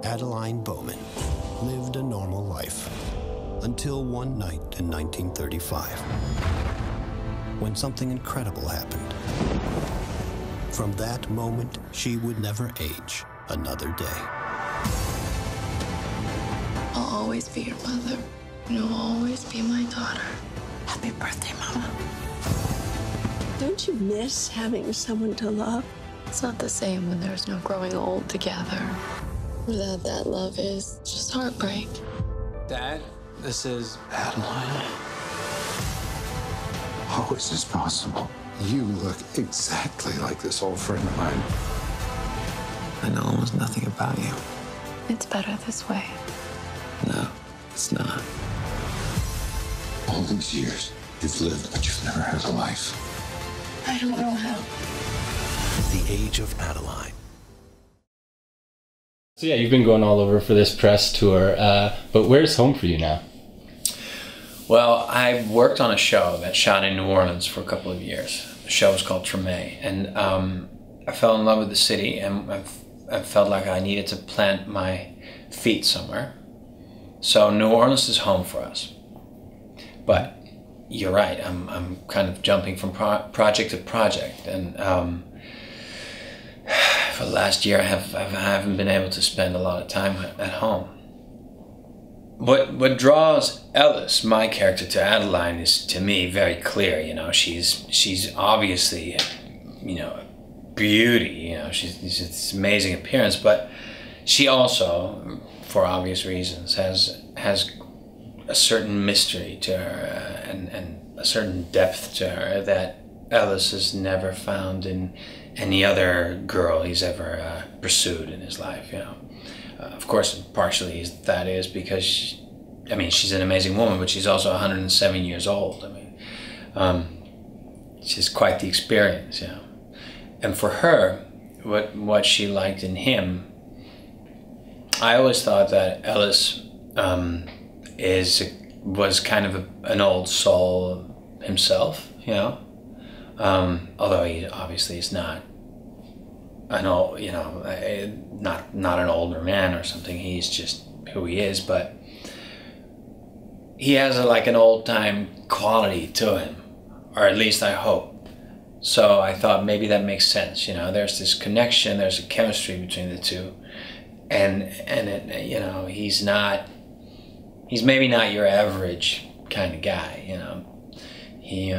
Adeline Bowman lived a normal life until one night in 1935, when something incredible happened. From that moment, she would never age another day. I'll always be your mother. You'll always be my daughter. Happy birthday, Mama. Don't you miss having someone to love? It's not the same when there's no growing old together. Without that, love is just heartbreak. Dad, this is Adeline. How is this possible? You look exactly like this old friend of mine. I know almost nothing about you. It's better this way. No, it's not. All these years, you've lived, but you've never had a life. I don't know how. The Age of Adeline. So yeah, you've been going all over for this press tour, but where's home for you now? Well, I worked on a show that shot in New Orleans for a couple of years. The show was called Treme, and I fell in love with the city, and I felt like I needed to plant my feet somewhere. So New Orleans is home for us. But you're right, I'm kind of jumping from project to project, and for the last year I haven't been able to spend a lot of time at home. What draws Ellis, my character, to Adeline is, to me, very clear. You know, she's obviously, you know, beauty. You know, she's this amazing appearance, but she also, for obvious reasons, has a certain mystery to her and a certain depth to her that Ellis has never found in any other girl he's ever pursued in his life. You know. Of course, partially that is because, she's an amazing woman, but she's also 107 years old. She's quite the experience, you know. And for her, what she liked in him, I always thought that Ellis was kind of an old soul himself, you know. Although he obviously is not an old, you know, not an older man or something. He's just who he is, but he has like an old-time quality to him, or at least I hope. So I thought maybe that makes sense. You know, there's this connection, there's a chemistry between the two, and it, you know, he's maybe not your average kind of guy. You know, he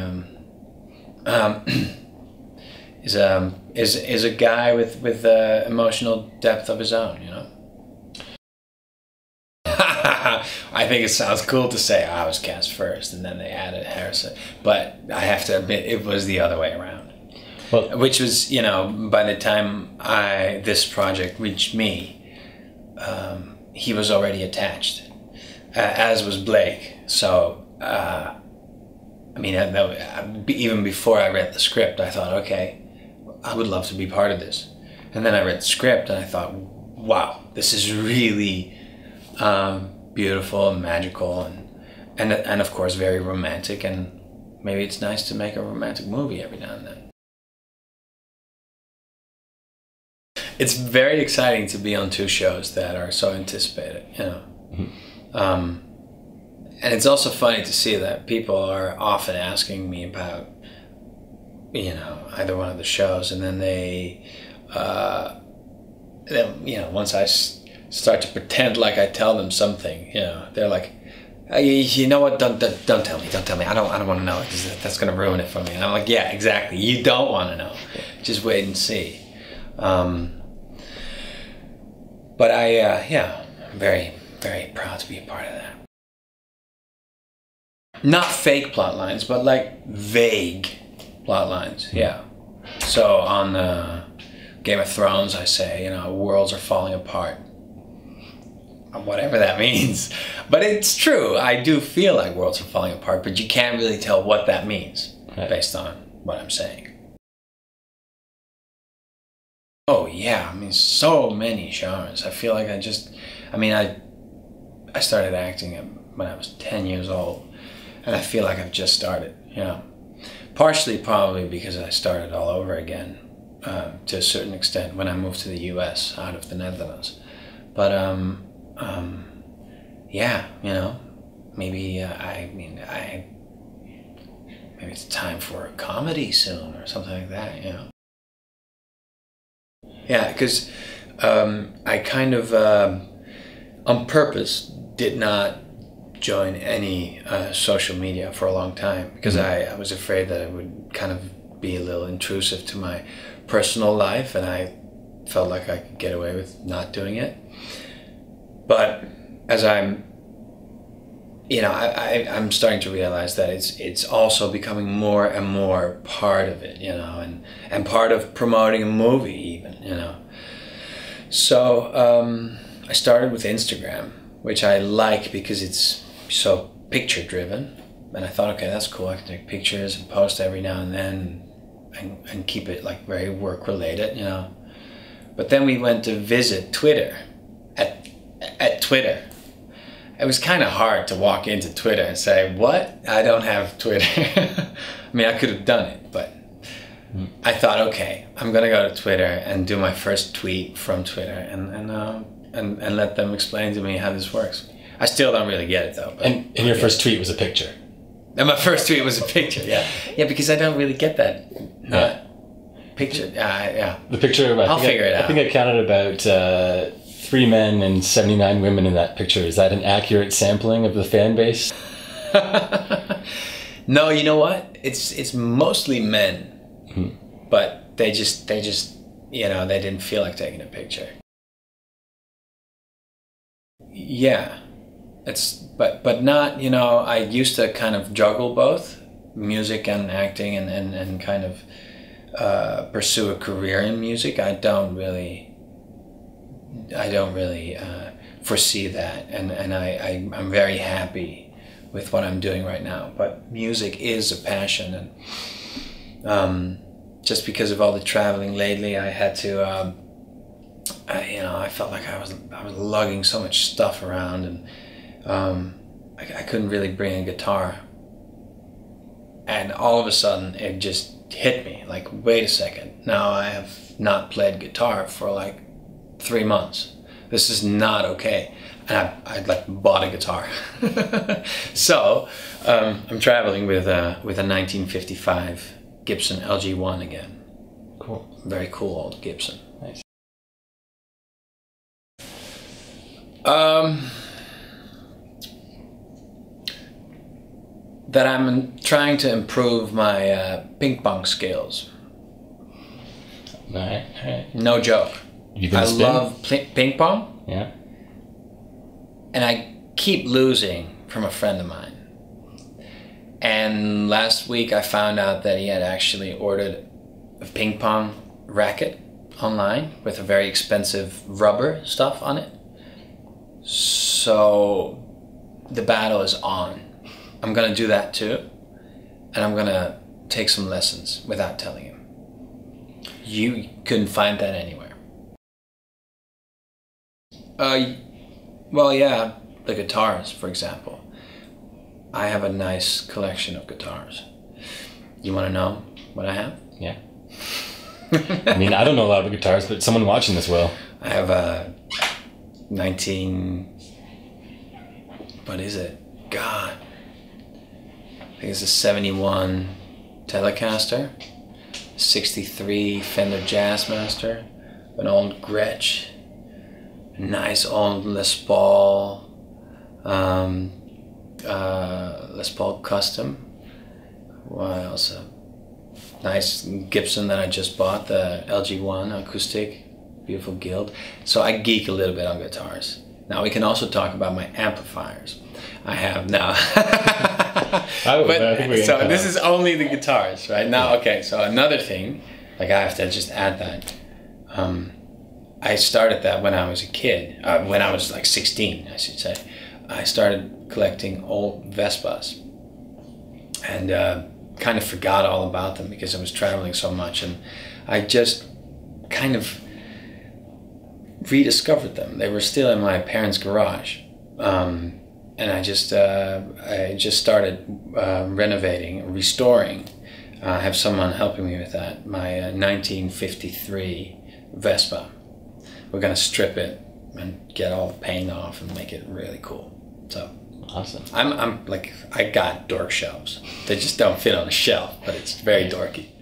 is a guy with emotional depth of his own, you know. I think it sounds cool to say I was cast first and then they added Harrison, but I have to admit it was the other way around. Well, which was, you know, by the time this project reached me, he was already attached, as was Blake. So even before I read the script, I thought, okay, I would love to be part of this. And then I read the script and I thought, wow, this is really beautiful and magical and of course very romantic, and maybe it's nice to make a romantic movie every now and then. It's very exciting to be on two shows that are so anticipated, you know. Mm-hmm. And it's also funny to see that people are often asking me about, you know, either one of the shows, and then once I start to pretend like I tell them something, you know, they're like, you know what? Don't tell me. I don't want to know, because that's going to ruin it for me. And I'm like, yeah, exactly. You don't want to know. Just wait and see. But I'm very, very proud to be a part of that. Not fake plot lines, but like vague plot lines, yeah. So on Game of Thrones, I say, you know, worlds are falling apart. Whatever that means. But it's true, I do feel like worlds are falling apart, but you can't really tell what that means based on what I'm saying. Oh yeah, I mean, so many genres. I feel like I started acting when I was 10 years old. And I feel like I've just started, you know. Partially probably because I started all over again to a certain extent when I moved to the US out of the Netherlands. But yeah, you know, maybe maybe it's time for a comedy soon or something like that, you know. Yeah, because I kind of on purpose did not join any social media for a long time because I was afraid that it would kind of be a little intrusive to my personal life, and I felt like I could get away with not doing it. But as I'm, you know, I'm starting to realize that it's also becoming more and more part of it, you know, and part of promoting a movie even, you know. So I started with Instagram, which I like because it's so picture driven, and I thought, okay, that's cool. I can take pictures and post every now and then and keep it like very work related, you know. But then we went to visit Twitter at Twitter. It was kind of hard to walk into Twitter and say, what? I don't have Twitter. I mean, I could have done it, but I thought, okay, I'm gonna go to Twitter and do my first tweet from Twitter and let them explain to me how this works. I still don't really get it though. But And your first tweet was a picture. And my first tweet was a picture, yeah. Yeah, because I don't really get that. Picture, yeah. The picture, I'll figure it out. I think I counted about 3 men and 79 women in that picture. Is that an accurate sampling of the fan base? No, you know what? It's mostly men. But they just, you know, they didn't feel like taking a picture. Yeah. But not, you know, I used to kind of juggle both music and acting and kind of pursue a career in music. I don't really foresee that, and I'm very happy with what I'm doing right now. But music is a passion, and just because of all the traveling lately, I had to, I felt like I was lugging so much stuff around, and I couldn't really bring a guitar. And all of a sudden, it just hit me, like, wait a second, now I have not played guitar for like 3 months. This is not okay. And I like bought a guitar. So I'm traveling with a 1955 Gibson LG1 again. Cool. Very cool old Gibson. Nice. That I'm trying to improve my ping pong skills. All right. No joke. I love ping pong. Yeah. And I keep losing from a friend of mine. And last week I found out that he had actually ordered a ping pong racket online with a very expensive rubber stuff on it. So the battle is on. I'm gonna do that too. And I'm gonna take some lessons without telling him. You couldn't find that anywhere. Well, yeah, the guitars, for example. I have a nice collection of guitars. You want to know what I have? Yeah. I mean, I don't know a lot about guitars, but someone watching this will. I have a 19... What is it? God. I think it's a 71 Telecaster, 63 Fender Jazzmaster, an old Gretsch, a nice old Les Paul, Les Paul Custom. What else? A nice Gibson that I just bought, the LG1 acoustic, beautiful guild. So I geek a little bit on guitars. Now we can also talk about my amplifiers. I have now. So this is only the guitars, right? Now, okay, so another thing, like I have to just add that. I started that when I was a kid, when I was like 16, I should say. I started collecting old Vespas and kind of forgot all about them because I was traveling so much, and I just kind of rediscovered them. They were still in my parents' garage. And I just started renovating, restoring. I have someone helping me with that. My 1953 Vespa. We're gonna strip it and get all the paint off and make it really cool. So Awesome. I'm like, I got dork shelves. They just don't fit on a shelf, but it's very dorky.